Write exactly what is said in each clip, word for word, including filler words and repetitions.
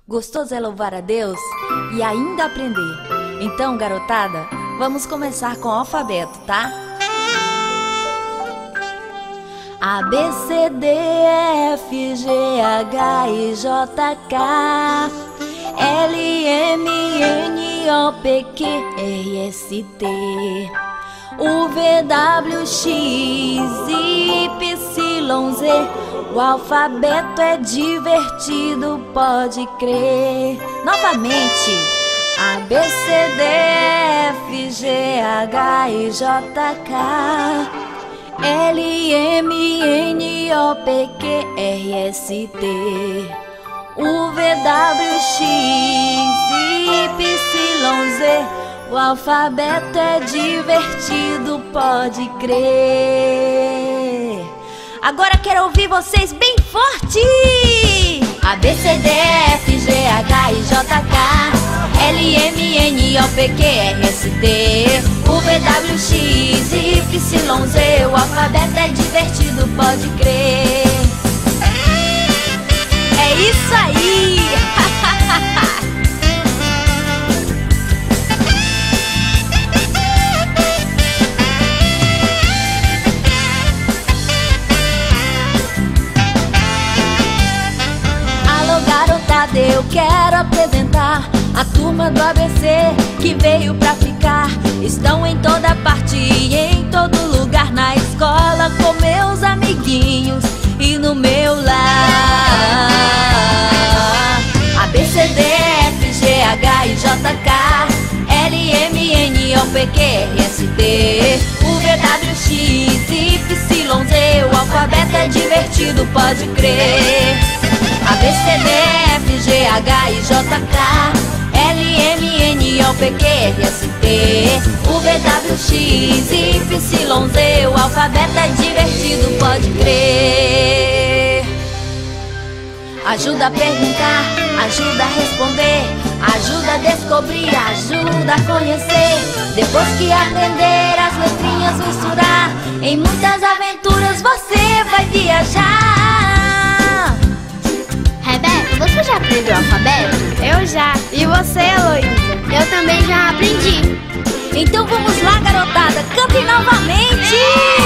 Gostoso é louvar a Deus e ainda aprender. Então, garotada, vamos começar com o alfabeto, tá? A, B, C, D, E, F, G, H, I, J, K, L, M, N, O, P, Q, R, S, T, U, V, W, X, Y, Z. O alfabeto é divertido, pode crer. Novamente. A, B, C, D, E, F, G, H, I, J, K, L, M, N, O, P, Q, R, S, T, U, V, W, X, Y, Z. O alfabeto é divertido, pode crer. Agora quero ouvir vocês bem forte! A, B, C, D, E, F, G, H, I, J, K, L, M, N, O, P, Q, R, S, T, U, V, W, X, Y, Z. O alfabeto é divertido, pode crer. É isso aí! Eu quero apresentar a turma do A B C que veio pra ficar. Estão em toda parte e em todo lugar, na escola com meus amiguinhos e no meu lar. A, B, C, D, E, F, G, H, I, J, K, L, M, N, O, P, Q, R, S, T, U, V, W, X, Y, Z. O alfabeto é divertido, pode crer. A, B, C, D, E, F, G, H, I, J, K, L, M, N, O, P, Q, R, S, T, U, V, W, X, Y, Z. O alfabeto é divertido, pode crer. Ajuda a perguntar, ajuda a responder, ajuda a descobrir, ajuda a conhecer. Depois que aprender as letrinhas, misturar, em muitas aventuras você vai viajar. Rebeca, você já aprendeu o alfabeto? Eu já. E você, Heloísa? Eu também já aprendi. Então vamos lá, garotada, cantem novamente!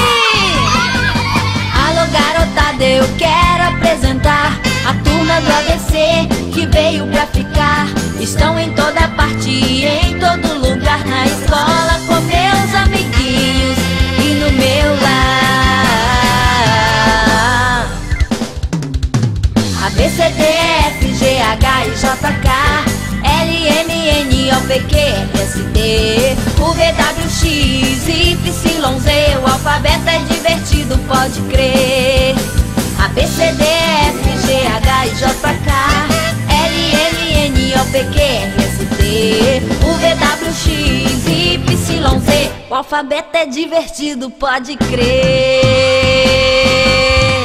Alô, garotada, eu quero apresentar a turma do A B C que veio pra ficar. Estão em toda parte e em todo lugar, na escola com meus amiguinhos e no meu lar. A, B, C, D, E, F, G, H, I, J, K, L, M, N, O, P, Q, R, S, T, U, V, W, X, Y, Z. O alfabeto é divertido, pode crer. A, B, C, D, E, F, G, H, I, J, K, L, M, N, O, P, Q, R, S, T, U, V, W, X, Y, Z. O alfabeto é divertido, pode crer.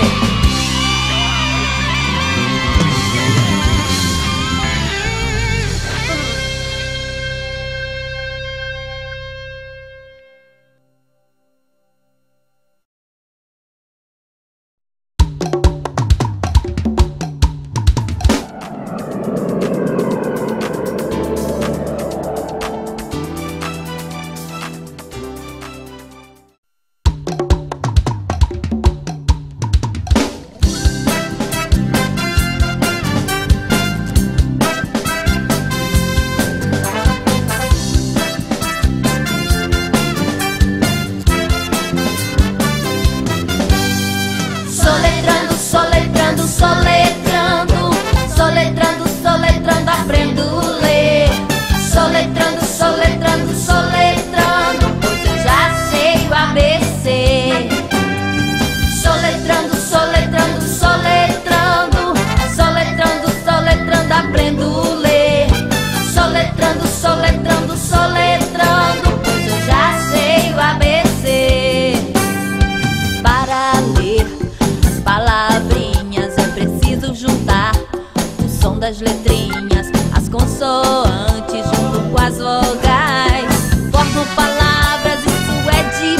Das letrinhas, as consoantes junto com as vogais formam palavras, isso é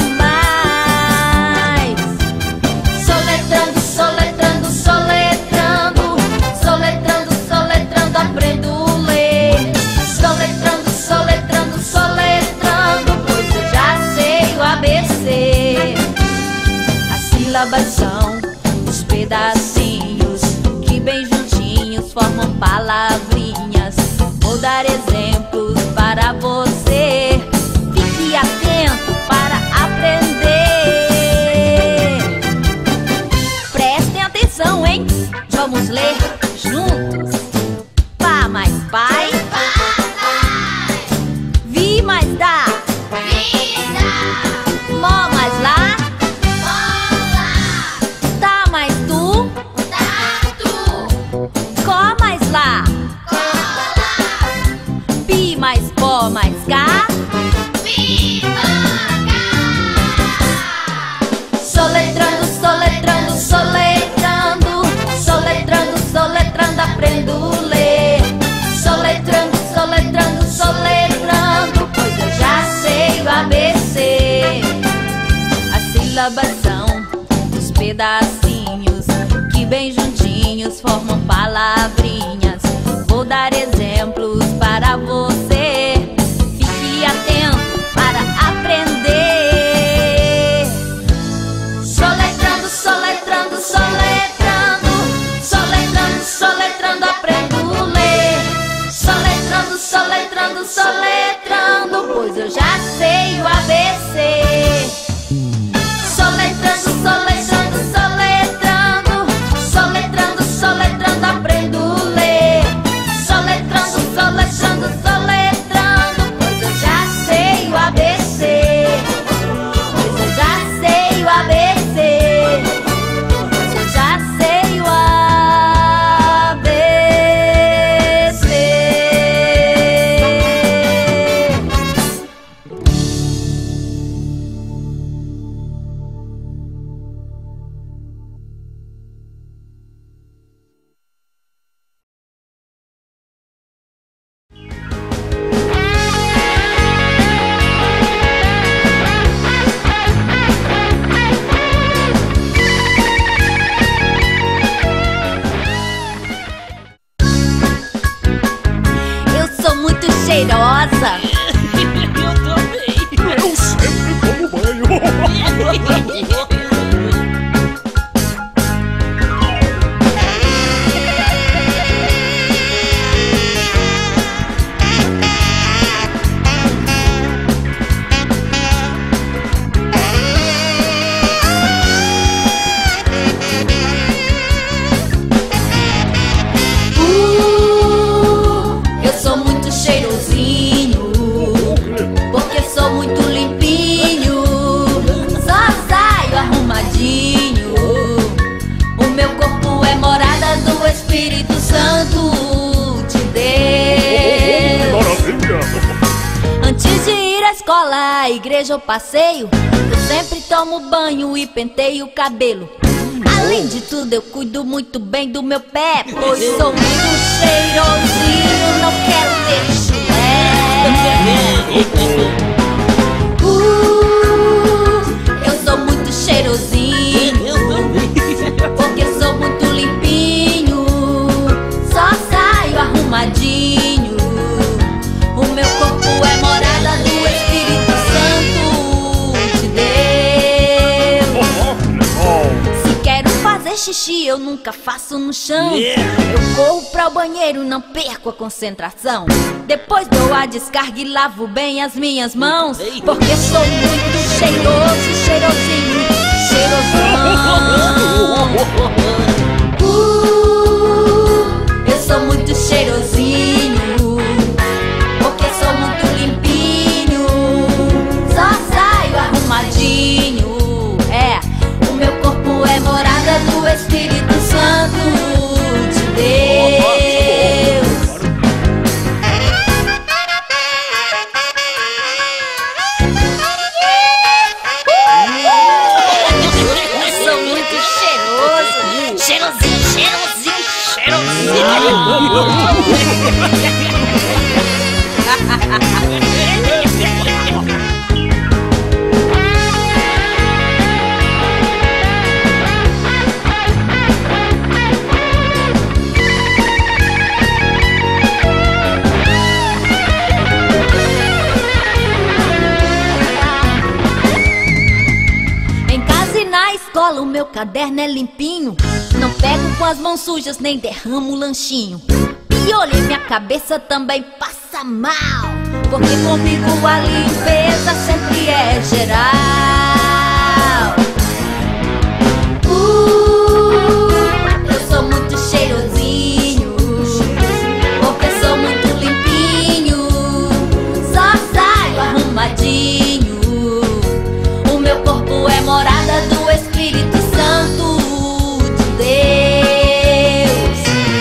demais. Soletrando, soletrando, soletrando, soletrando, soletrando, aprendendo. sílabas são os pedacinhos que bem juntinhos formam palavrinhas. Vou dar exemplos para você. Fique atento para aprender. Prestem atenção, hein? Vamos ler juntos. Pá mais pai. Vi mais dá. Mó mais lá. Tá mais tu. Có mais lá. Pi mais pó mais cá. Soletrando, soletrando, soletrando. Soletrando, soletrando, aprendo a ler. Soletrando, soletrando, soletrando, pois eu já sei o A B C. As sílabas são os pedacinhos que bem juntinhos formam palavrinhas. Vou dar exemplos para você. Fique atento para aprender. Soletrando, soletrando, soletrando. Soletrando, soletrando, aprendo a ler. Soletrando, soletrando, soletrando, pois eu já sei o A B C. Soletrando, soletrando, soletrando. Soletrando, soletrando, aprendo a ler. Soletrando, soletrando, soletrando, pois eu já sei o A B C. Pois eu já sei o A B C. Pois eu já sei o A B C. Eu sou muito cheirosa. Eu também. Eu sempre tomo banho. Uh, eu sou muito cheirosinho, porque sou muito limpinho. Só saio arrumadinho. O meu corpo é morada do Espírito Santo de Deus. Maravilha. Antes de ir à escola, à igreja ou passeio, eu sempre tomo banho e penteio o cabelo. Além de tudo, eu cuido muito bem do meu pé, pois sou muito cheirosinho, não quero ter chulé. Uh, eu sou muito cheirosinho, Eu também. porque sou muito limpinho. Só saio arrumadinho. O meu corpo é morada do Espírito Santo de Deus. Se quero fazer xixi, eu nunca faço no chão. Eu corro para o banheiro, não perco a concentração. Depois dou a descarga e lavo bem as minhas mãos, porque sou muito cheiroso, cheirosinho, cheirosão. Uh, eu sou muito cheirosinho, porque sou muito limpinho. Só saio arrumadinho. É, o meu corpo é morada do Espírito Santo de Deus. Eu sou muito cheiroso, cheirosinho, cheirosinho, caderno é limpinho. Não pego com as mãos sujas, nem derramo o lanchinho. Piolho em minha cabeça também passa mal, porque comigo a limpeza sempre é geral. Uh, eu sou muito cheirosinho, porque sou muito limpinho. Só saio arrumadinho. O meu corpo é morada do Espírito Santo de Deus.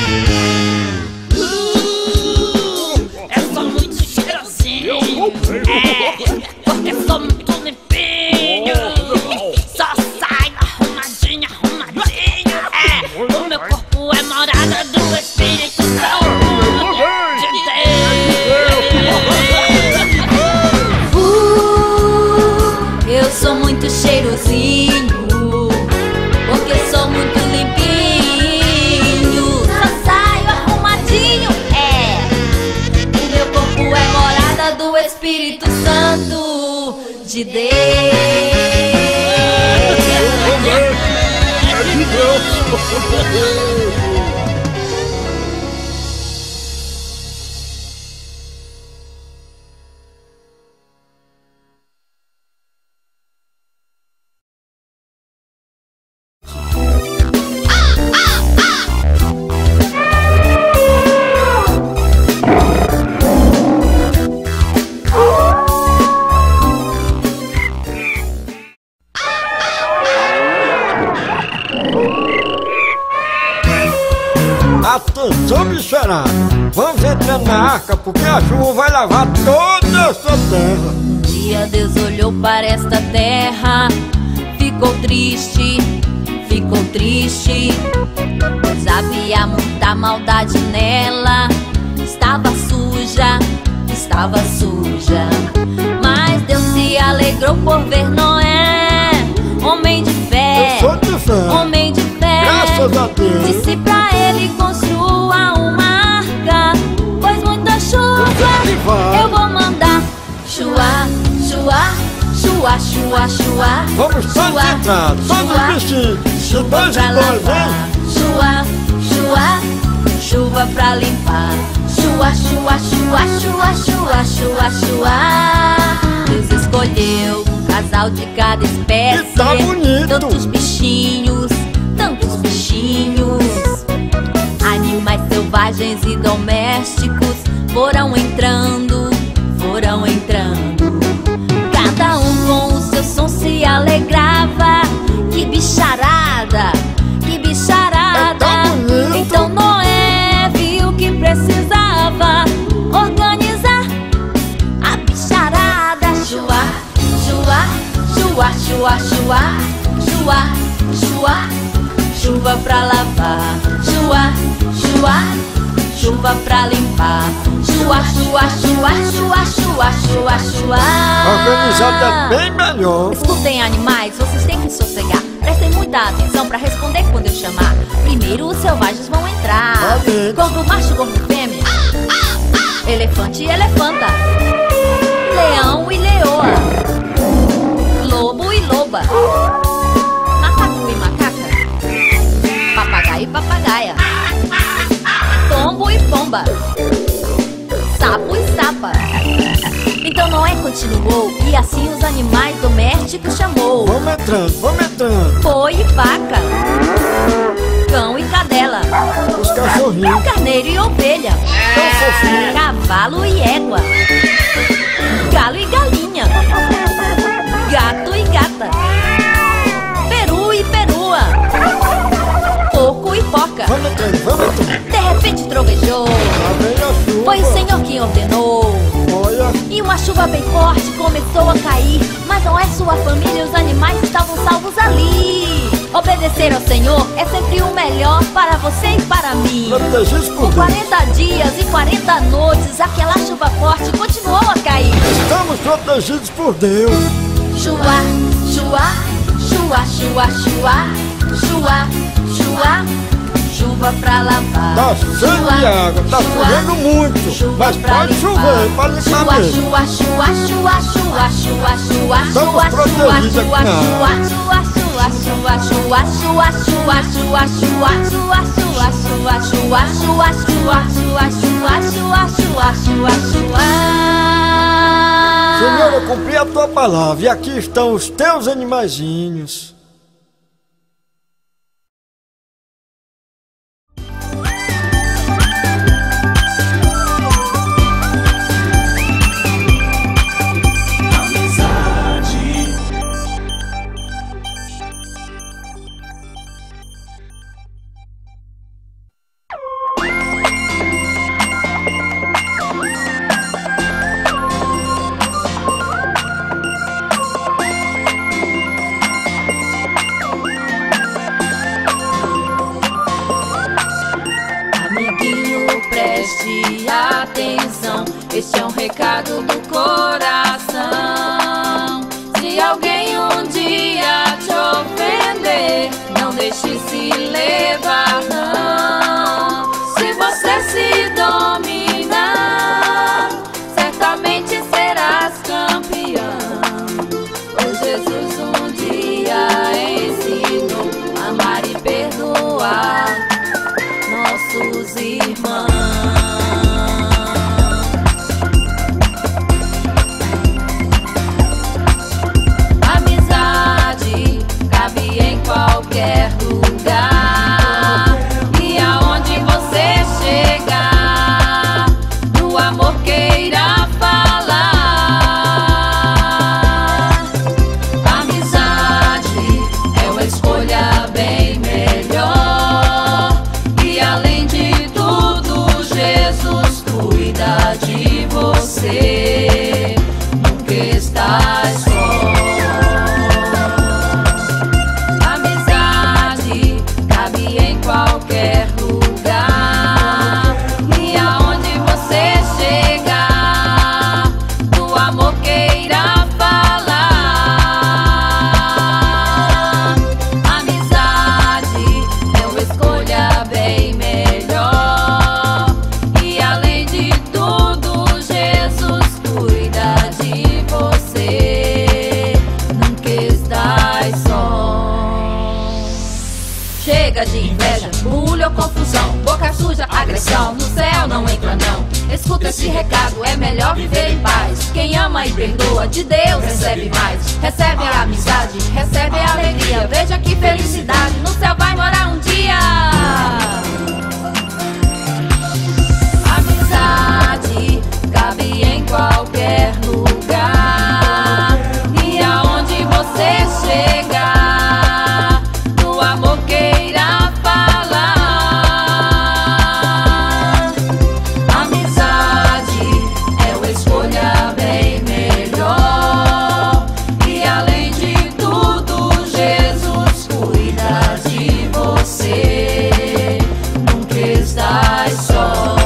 Uh, eu sou muito cheirosinho, é, porque sou muito limpinho. Só saio arrumadinho, arrumadinho. É, o meu corpo é morada do Espírito Santo de Deus. Uh, eu sou muito cheirosinho, porque sou muito limpinho. Só saio arrumadinho. É, o meu corpo é morada do Espírito Santo de Deus. É de Deus. Atenção, bicharada! Vamos entrar na arca porque a chuva vai lavar toda essa terra. Um dia Deus olhou para esta terra, ficou triste, ficou triste, pois havia muita maldade nela. Estava suja, estava suja. Mas Deus se alegrou por ver Noé, homem de fé, Eu sou de fé. homem de fé. Graças a Deus. Disse pra ele: construa uma arca, pois muita chuva eu vou mandar. Chua, chua, chua, chua, chua. Vamos todos entrar, todos vestidos. De dois em dois, hein? Chua, chua, chuva pra limpar. Chua, chua, chua, chua, chua, chua, chua. Deus escolheu um casal de cada espécie. E tá bonito. Tantos bichinhos, tantos bichinhos. Animais selvagens e domésticos foram entrando, foram entrando. Cada um com o seu som se alegrava. Que bicharada, que bicharada. É tão bonito. Então Noé viu que precisava organizar a bicharada. Chua, chua, chua, chua, chua, chua, chua, chuva pra lavar. Chua, chua, chuva pra limpar. Chua, chua, chua, chua, chua, chua, chua. Organizado é bem melhor. Escutem, animais, vocês têm que sossegar. Prestem muita atenção pra responder quando eu chamar. Primeiro os selvagens vão entrar. Valente. Corvo macho, corvo fêmea. Elefante e elefanta. Leão e leoa. Lobo e loba. Macaco e macaca. Papagaio e papagaia. Pombo e pomba. Sapo e sapa. Então Noé continuou, e assim os animais domésticos chamou. Vamos entrando, vamos entrando. Boi e vaca, cão e cadela, Os cachorrinhos. carneiro e ovelha, Tão fofinho. cavalo e égua, galo e galinha, gato e gata, peru e perua, porco e porca. Vamos entrando, vamos entrando. De repente trovejou, Lá vem a chuva. foi o Senhor quem ordenou. Olha, E uma chuva bem forte começou a cair. Mas não é sua família e os animais estavam salvos ali. Obedecer ao Senhor é sempre o melhor para você e para mim. protegidos por Por Deus. quarenta dias e quarenta noites, aquela chuva forte continuou a cair. Estamos protegidos por Deus. Chua, chua, chua, chua, chua, chua, chua, chuva pra lavar. Tá cheio de água, tá chovendo muito, mas pode chover, pode limpar Chua, mesmo. chua, chua, chua, chua, chua, chua, Estamos chua, chua, protegidos aqui chua, na chua, chua, chua. acho, acho, acho, acho, acho, acho, acho, acho, acho, acho, acho, acho, acho, acho, acho, acho, acho, acho, Senhor, eu cumpri a tua palavra e aqui estão os teus animaizinhos. Preste atenção, este é um recado do coração. Se alguém um dia te ofender, não deixe se levar, não. Se você se dominar, certamente serás campeão. Pois Jesus um dia ensinou a amar e perdoar nossos irmãos. Amizade cabe em qualquer lugar, e aonde você chegar, do amor queira falar. Amizade é uma escolha bem melhor, e além de tudo, Jesus cuida de você, nunca estás só. Amizade cabe em qualquer lugar, e aonde você chegar, do amor queira falar. Amizade é uma escolha bem melhor, e além de tudo, Jesus cuida de você, nunca estás só. Chega de inveja, orgulho ou confusão, boca suja, agressão, no céu não entra não. Escuta esse recado, é melhor viver em paz. Quem ama e perdoa, de Deus recebe mais. Recebe a amizade, recebe a alegria. Veja que felicidade, no céu vai morar um dia. Amizade cabe em qualquer lugar, e aonde você chegar, do amor queira falar. Amizade é uma escolha bem melhor, e além de tudo, Jesus cuida de você, nunca estás só.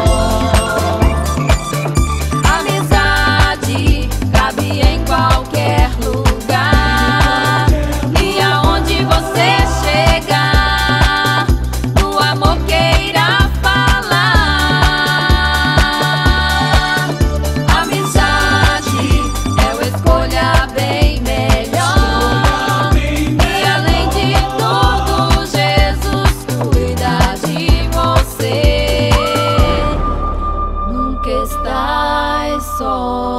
Amizade cabe em qualquer lugar, e aonde você chegar, do amor queira falar. Amizade é uma escolha bem melhor, e além de tudo, Jesus cuida de você, nunca estás só.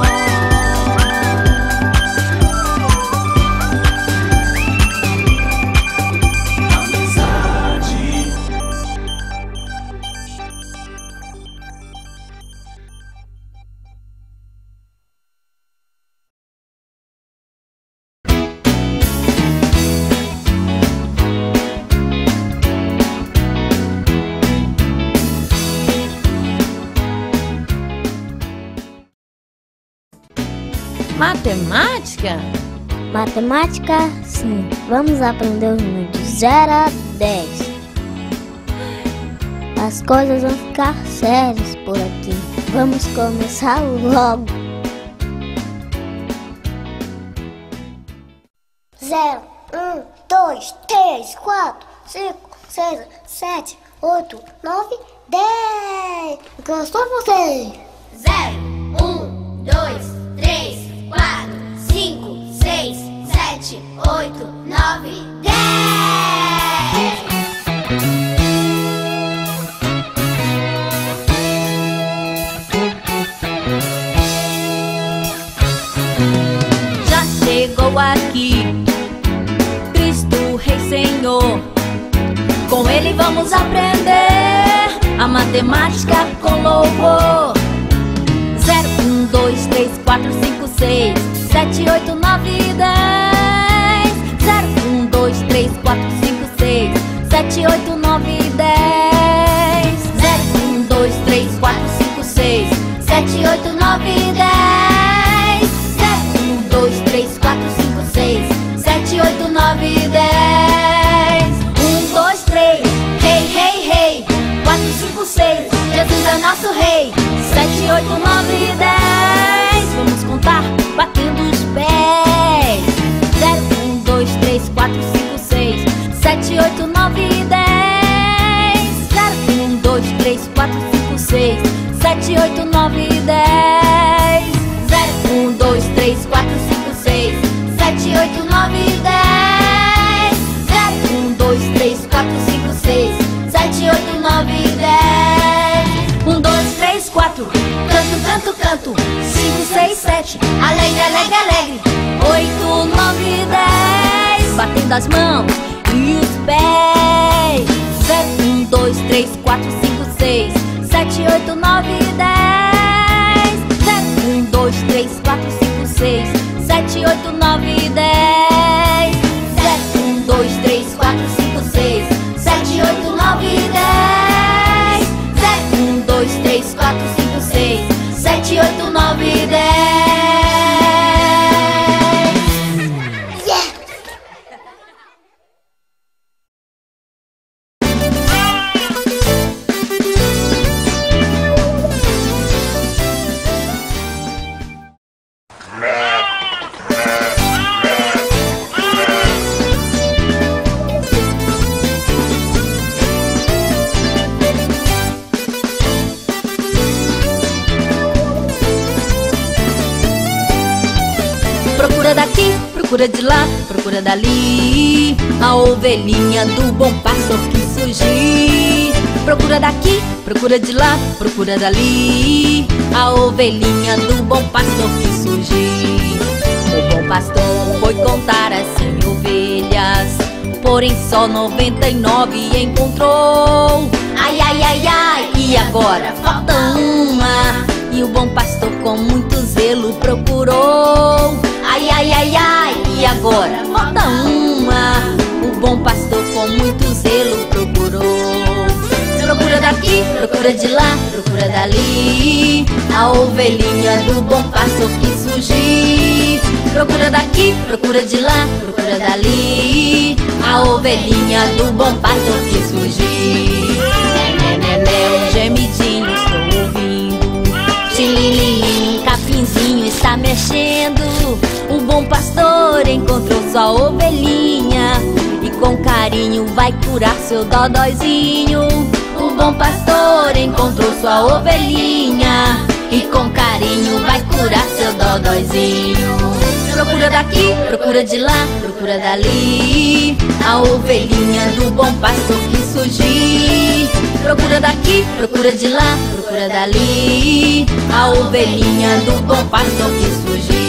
Matemática? Matemática, sim. Vamos aprender os números de zero a dez. As coisas vão ficar sérias por aqui. Vamos começar logo. Zero, um, dois, três, quatro, cinco, seis, sete, oito, nove, dez. Gostou você? Zero, um, dois, três, quatro, cinco, seis, sete, sete, oito, nove, dez. Já chegou aqui Cristo Rei Senhor. Com Ele vamos aprender a matemática com louvor. Zero, um, dois, três, quatro, cinco, seis, sete, oito, nove, dez. Zero, um, dois, três, quatro, cinco, seis, sete, oito, nove, dez. Zero, um, dois, três, quatro, cinco, seis, sete, oito, nove, dez. Zero, um, dois, três, quatro, cinco, seis, sete, oito, nove, dez. Um, dois, três, rei, rei, rei. Quatro, cinco, seis, Jesus é nosso rei. Sete, oito, nove, dez. Vamos contar batendo os pés. Zero, um, dois, três, quatro, cinco, seis, sete, oito, nove, dez. Zero, um, dois, três, quatro, cinco, seis, sete, oito, nove, dez. Zero, um, dois, três, quatro, cinco, seis, sete, oito, nove, dez. Zero, um, dois, três, quatro, cinco, seis, sete, oito, nove, dez. Um, dois, três, quatro, canto, canto, canto. Cinco, seis, sete, alegre, alegre, alegre. Oito, nove, dez, batendo as mãos e os pés. Zero, um, dois, três, quatro, cinco, seis, sete, oito, nove, dez. Zero, um, dois, três, quatro, cinco, seis, sete, oito, nove, dez. Zero, um, dois, três, quatro, cinco, seis, sete, oito, nove, dez. Zero, um, dois, três, quatro, cinco, seis, sete, oito, nove, dez. Procura daqui, procura de lá, procura dali, a ovelhinha do bom pastor que surgiu. Procura daqui, procura de lá, procura dali, a ovelhinha do bom pastor que surgiu. O bom pastor foi contar as cem ovelhas, porém só noventa e nove encontrou. Ai, ai, ai, ai, e agora falta uma. E o bom pastor com muito zelo procurou. Ai, ai, ai, ai, e agora falta uma. O bom pastor com muito zelo procurou. Procura daqui, procura de lá, procura dali, a ovelhinha do bom pastor que surgiu. Procura daqui, procura de lá, procura dali, a ovelhinha do bom pastor que surgiu. Né, né, né, um gemidinho estou ouvindo. Xilililim, um capinzinho está mexendo. O bom pastor encontrou sua ovelhinha e com carinho vai curar seu dodóizinho. O bom pastor encontrou sua ovelhinha e com carinho vai curar seu dodóizinho. Procura daqui, procura de lá, procura dali, a ovelhinha do bom pastor que surgiu. Procura daqui, procura de lá, procura dali, a ovelhinha do bom pastor que surgiu.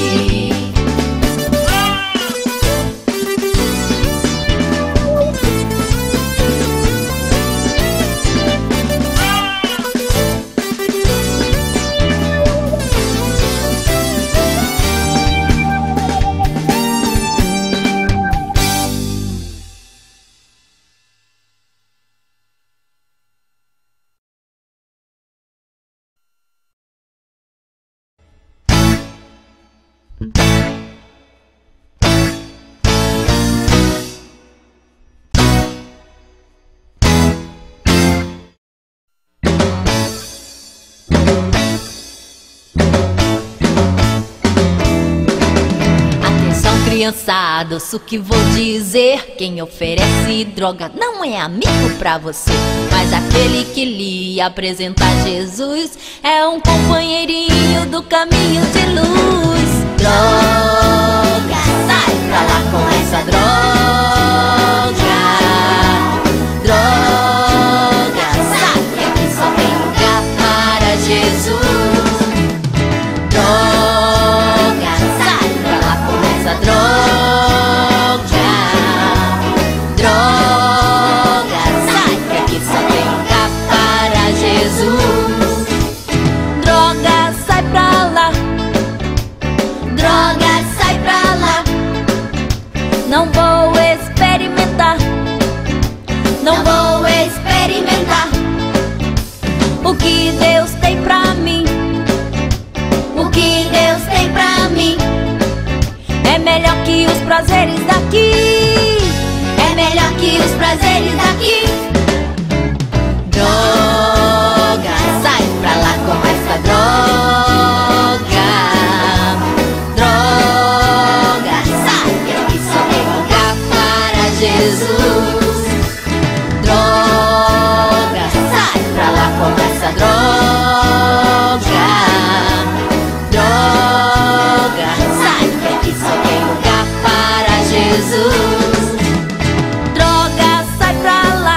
Criançada, ouço o que vou dizer. Quem oferece droga não é amigo pra você, mas aquele que lhe apresenta Jesus é um companheirinho do caminho de luz. Droga, sai! sai pra lá com essa droga. Droga, sai que aqui só tem lugar para Jesus. Droga, sai pra lá com essa droga. Droga, sai que aqui só tem lugar para Jesus. Droga, sai pra lá. Droga, sai pra lá. Não vou experimentar. Não vou experimentar o que Deus tem pra mim. O que Deus tem pra mim é melhor que os prazeres daqui. É melhor que os prazeres daqui. Droga, sai pra lá com essa droga. Droga, sai que aqui só tem lugar para Jesus. Droga, sai pra lá com essa droga. Droga, sai que aqui só tem lugar para Jesus. Droga, sai pra lá.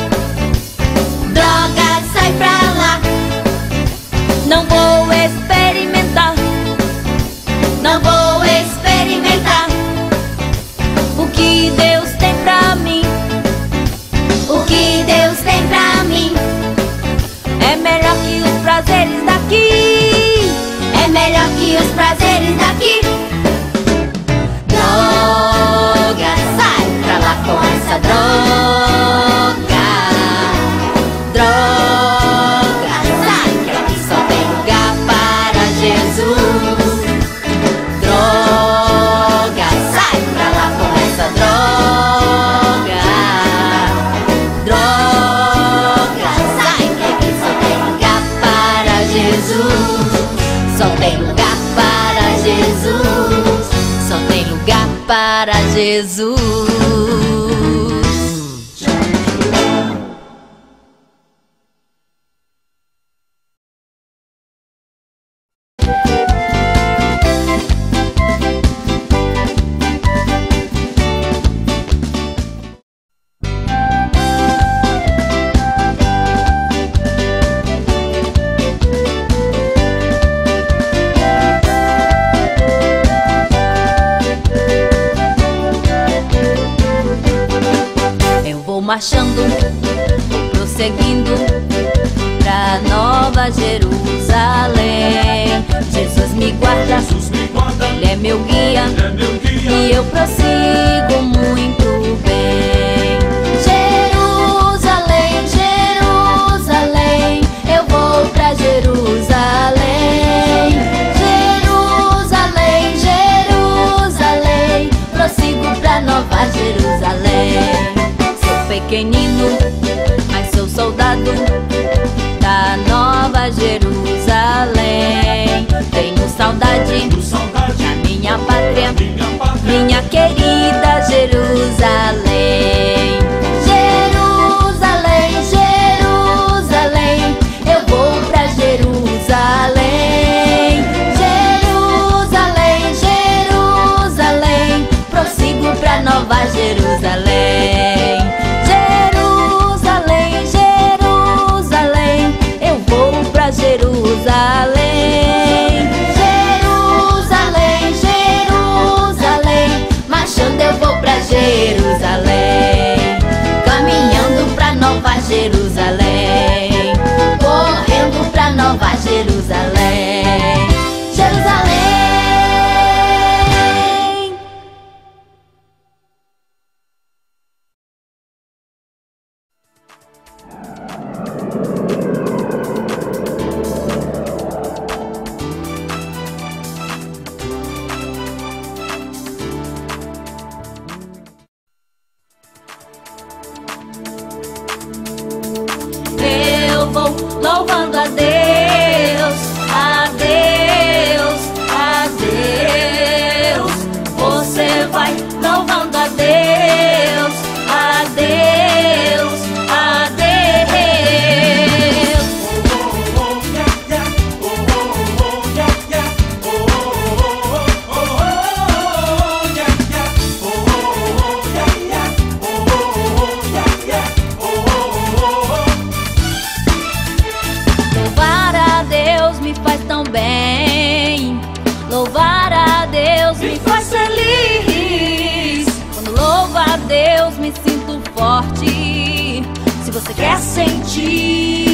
Droga, sai pra lá. Não vou experimentar. Não vou experimentar o que Deus tem pra mim. O que Deus tem pra mim é melhor que os prazeres daqui. É melhor que os prazeres daqui. Droga, sai pra lá com essa droga. Droga, sai que aqui só tem lugar para Jesus. Droga, sai pra lá com essa droga. Droga, sai que aqui só tem lugar para Jesus. Só tem lugar para Jesus. Só tem lugar para Jesus. Marchando, prosseguindo pra Nova Jerusalém. Jesus me guarda, Ele é meu guia, e eu prossigo muito bem. Jerusalém, Jerusalém, eu vou pra Jerusalém. Jerusalém, Jerusalém, prossigo pra Nova Jerusalém. Pequenino, mas sou soldado da Nova Jerusalém. Tenho saudade da minha pátria, minha querida Jerusalém. Jerusalém, Jerusalém, eu vou pra Jerusalém. Jerusalém, Jerusalém, prossigo pra Nova Jerusalém. Jerusalém, Jerusalém, Jerusalém, marchando eu vou pra Jerusalém, caminhando pra Nova Jerusalém, correndo pra Nova Jerusalém, Jerusalém. Louvando a Deus, a Deus, a Deus. Você vai louvando a Deus, a Deus, a Deus. você quer sentir.